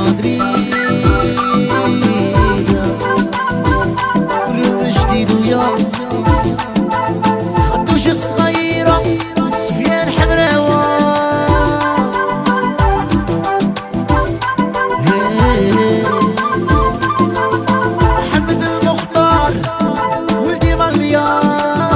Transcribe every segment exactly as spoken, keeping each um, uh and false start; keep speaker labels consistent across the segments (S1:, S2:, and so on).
S1: مدريد كل يوم جديد ويا خدوش الصغيرة سفيان حمراوة محمد المختار ولدي مليار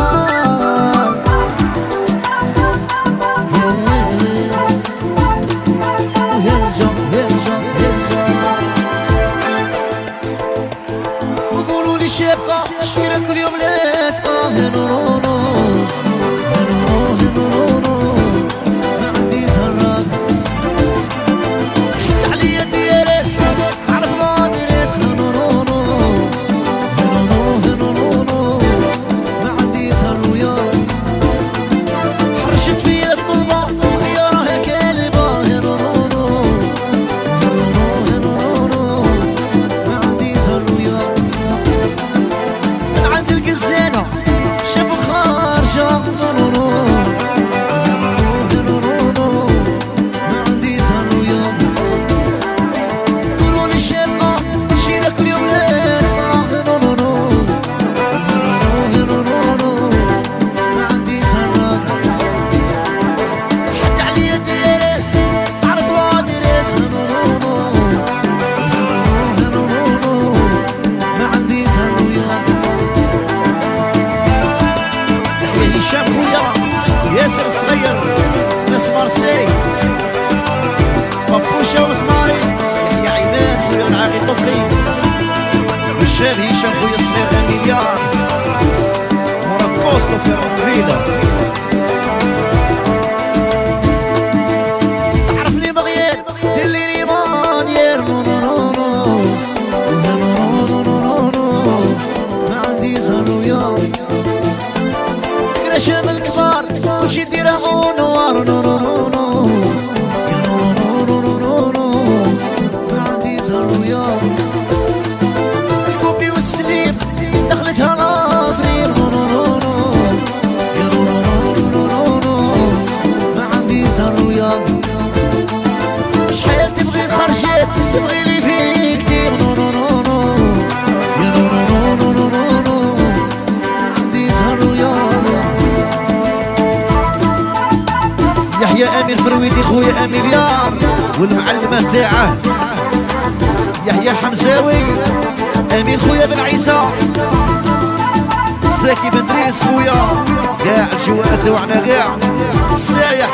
S1: وقولوا لي شابقة شيرة كل يوم لاصقة هنورونو هنورو هنورونو ما عندي زهرات حتى عليا ديارس عرف ما درس هنورونو هنورو هنورونو ما عندي زهر ويا حرشت فيا الطلبة يا راها كالبة هنورونو هنورو هنورونو ما عندي زهر ويا من عند القزانة شافوك خارجة نورو نورو ما عندي زهر وياض قولولي شابقة شيرة كل يوم لاصقة نورو نورو ما عندي زهر حتى عليا دارس عرف ما درس نورو نورو ما عندي زهر وياض هشام خويا ياسر الصغير ناس مارسيلي بابوشا وسماري يحيى عماد خويا العاقل طفلي والشاب هشام خويا الصغير اميليار مراد كوستو في روفيلا تعرفني بغيان ديرلي ليمون يا نونونونو نونونونو ما عندي زهر ويا شام الكبار كلشي ديرها نوار نورونو يا نورونو ما عندي زهر ويا الكوبي والسليف دخلتها لافرير نورونو يا نورونو ما عندي زهر ويا شحال تبغي خرجات تبغي لي فيه كتير نورونو يا نورونو ما عندي زهر ويا يحيى امير فرويدي خويا اميليار والمعلمه تاعه يحيى حمزاوي امين خويا بن عيسى زكي بن دريس خويا كاع الجوات تاعنا كاع السايح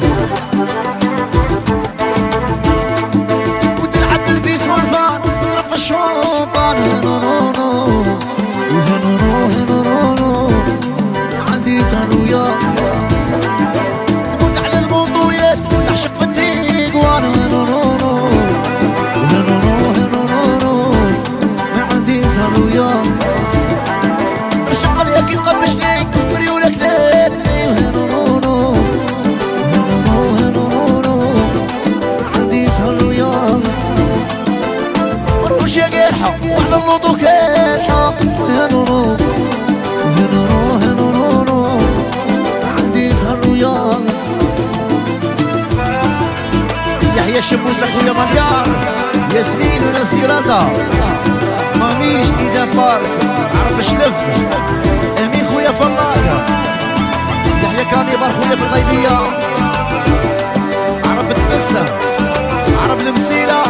S1: وتلعب بالبيس والفار تضرب في الشوطان هنورونو وهنورو هنورونو عندي زهر ويا تعشق في التيقوان هنورونو هنورو هنورونو ما عندي زهر ويا رشق عليك يقبشني وريولك لاتني هنورونو هنورو هنورونو ما عندي زهر ويا روشة قارحة وعلى اللوطو كالحة هنورو هنورو هنورونو ما عندي زهر ويا يحيى الشموسة خويا مليار ياسمين ونسيراتها ماميش إيدا بارك عرف شلف أمين خويا فلاقة يحيى كانيبار خويا في الغيبية عرب تنسى عرب المسيلة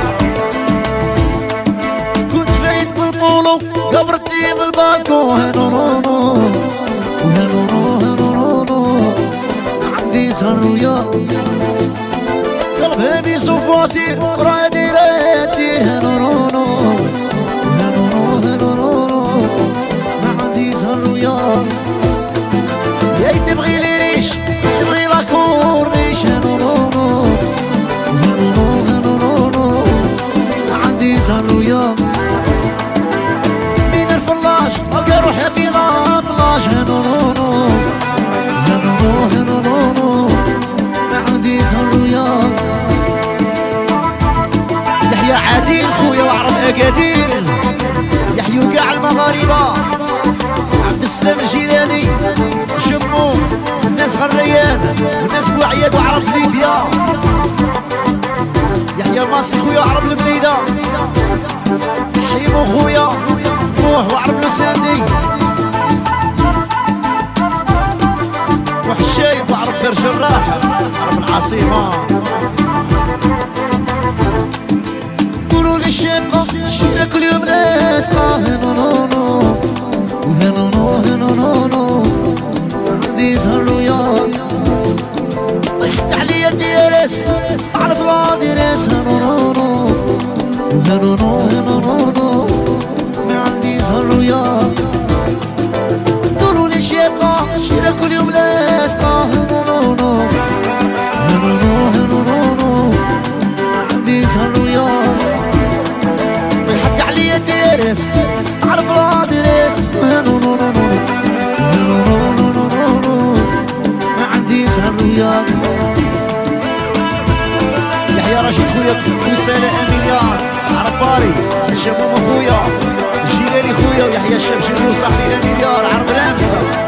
S1: كنت فايت بالبولو قبرتني بالبالكو هنورونو هنورو هنورونو عندي زهر ويا قلبي صفاتي راه ديراتي هنورونو هنورو هنورونو ما عندي زهر ويا يا تبغي لي ريش تبغي لا كورنيش هنورونو هنورو هنورونو ما عندي زهر ويا من الفلاش القى روحي في لاطلاش هنورونو هنورو هنورونو ما عندي زهر ويا يحيى عادل خويا وعرب اكادير يحيوا كاع المغاربه عبد السلام الجيلاني شمو الناس غريان والناس بوعياد وعرب ليبيا يحيى الماصي خويا عرب البليده حيمو خويا روح وعرب لساندي وحشايب وعرب برج الراحه عرب العاصمه قولوا لي الشقه شفنا كل يوم ناس اه نو نو نو وهنو نو هنو نو نو عندي زهر وياك طيحت عليا ديرس على فلا ديرس هنو نو نو وهنو نو هنو نو نو ما عندي زهر وياك قولوا لي شقه شفنا كل يوم ناس اه نو نو نو هنو نو هنو نو نو عندي زهر وياك طيحت عليا ديرس على فلا ديرس هنو نو نو نو هنو نو نو نو نو ما عندي زهر وياك يحيى رشيد خويا رسالة المليار عرباري الشباب خويا الجيلاني خويا ويحيى الشاب جنبو صاحبي المليار عرب الامسه